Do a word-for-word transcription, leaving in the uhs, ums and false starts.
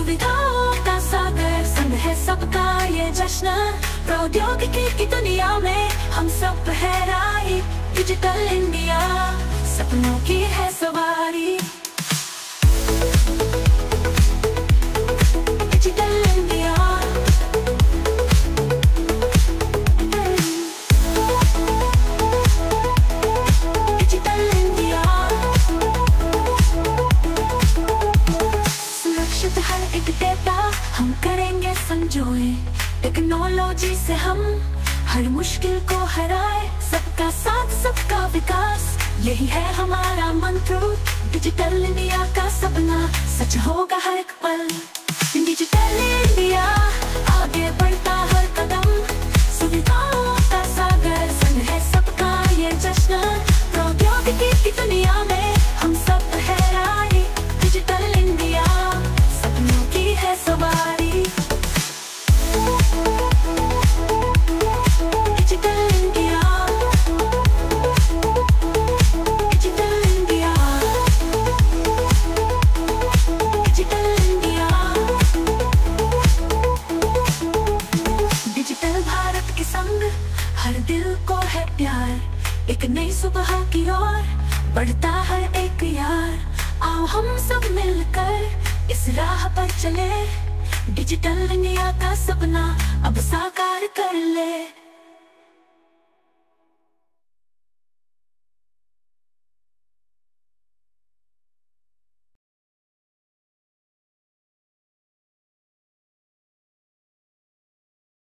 सुविधाओं का सागर, संग है सबका ये जश्न। प्रौद्योगिकी की दुनिया में हम सब है राही, डिजिटल इंडिया सपनों की है सवारी। डिजिटल इंडिया, डिजिटल इंडिया, सुरक्षित हर एक डेटा हम करेंगे संजोए। टेक्नोलॉजी से हम हर मुश्किल को हराए, सबका साथ सबका विकास यही है हमारा मंत्र। डिजिटल इंडिया का सपना सच होगा हर एक पल। डिजिटल इंडिया आगे बढ़ता हर कदम, सुविधाओं का सागर, संग है सबका ये जश्न। प्रौद्योगिकी की दुनिया में हम सब है राही, डिजिटल इंडिया सपनों की है सवारी। Digital India, digital India, digital India, digital Bharat के संग हर दिल को है प्यार। एक नई सुबह की ओर बढ़ता है एक यार, आओ हम सब मिलकर इस राह पर चले। डिजिटल इंडिया का सपना अब साकार कर ले।